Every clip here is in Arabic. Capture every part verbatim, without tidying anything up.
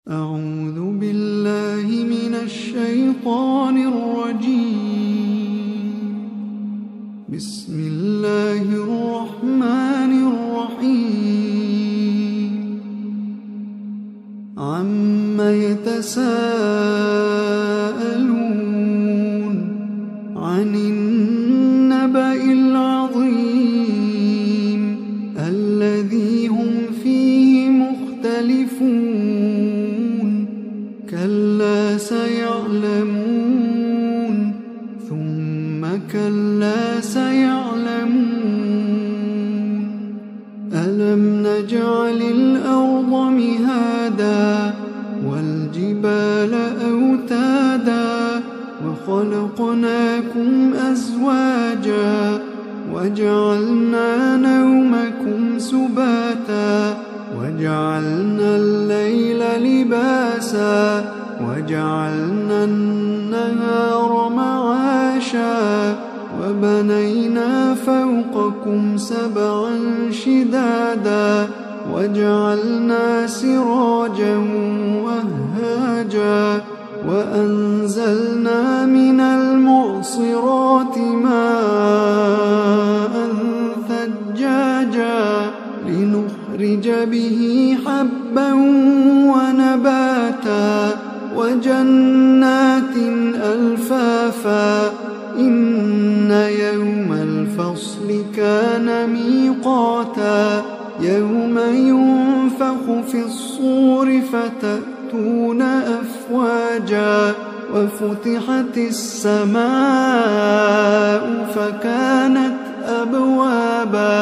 أعوذ بالله من الشيطان الرجيم. بسم الله الرحمن الرحيم. عم يتساءلون عن النبأ العظيم الذي هم فيه مختلفون. كلا سيعلمون ثم كلا سيعلمون. ألم نجعل الأرض مهادا والجبال أوتادا وخلقناكم أزواجا وجعلنا نومكم سباتا وجعلنا الليل لباسا وجعلنا النهار معاشا وبنينا فوقكم سبعا شدادا وجعلنا سراجا وهاجا وأنزلنا من المعصرات ماء ثجاجا لنخرج به حبا ونباتا وجنات ألفافا. إن يوم الفصل كان ميقاتا يوم ينفخ في الصور فتأتون أفواجا وفتحت السماء فكانت أبوابا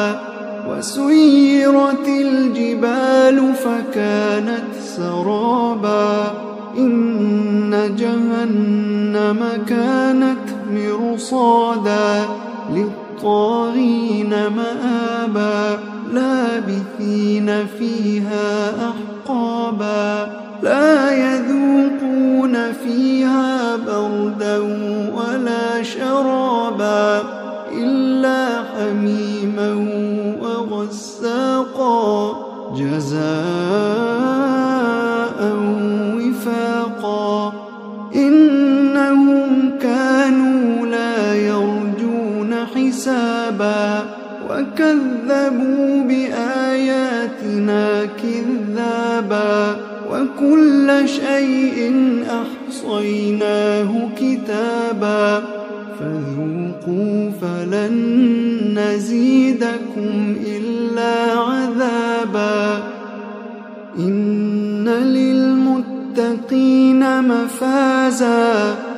وسيرت الجبال فكانت سرابا. إن جهنم كانت مرصادا للطاغين مآبا لابثين فيها أحقابا لا يذوقون فيها بردا ولا شرابا إلا حميما وغساقا جزاء وفاقا. إنهم كانوا لا يرجون حسابا وكذبوا بآياتنا كذابا وكل شيء أحصيناه كتابا فذوقوا فلن نزيدكم إلا عذابا. إن للمتقين مفازا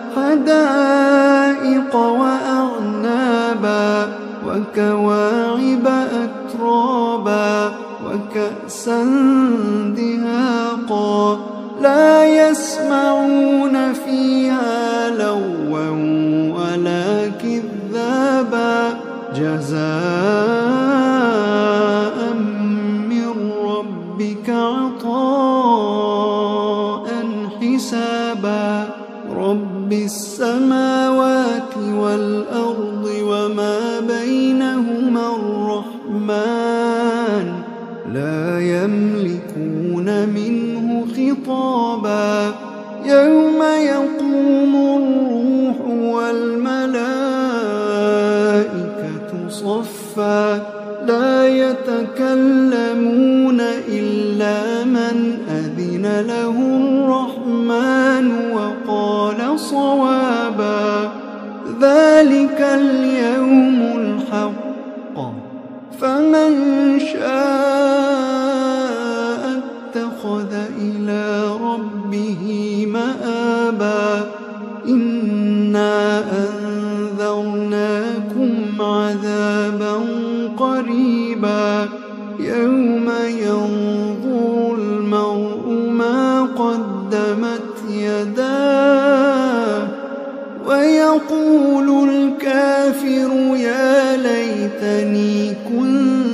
حدائق وأعنابا وكواعب أترابا وكأسا دهاقا لا يسمعون فيها لغوا ولا كذابا جزاء من ربك عطاء حسابا. رب السماوات والأرض وما بينهما الرحمن لا يملكون منه خطابا. يوم يقوم الروح والملائكة صفا لا يتكلمون إلا من أذن له الرحمن وقال صوابا. ذلك اليوم الحق فمن شاء اتخذ إلى ربه مآبا. إنا أنذرناكم عذابا قريبا يوم ينظر المرء ما قدمت يداه ويقول الكافر يا ليتني كنت